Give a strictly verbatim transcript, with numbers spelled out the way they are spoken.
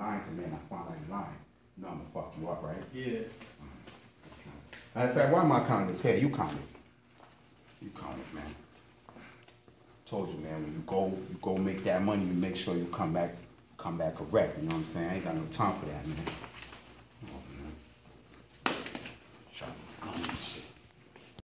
lying to me and I find out you're lying, you know I'm gonna fuck you up, right? Yeah. Matter of fact, why am I counting this here? You count it. You count it, man. Told you, man, when you go, you go make that money, you make sure you come back, come back correct, you know what I'm saying? I ain't got no time for that, man.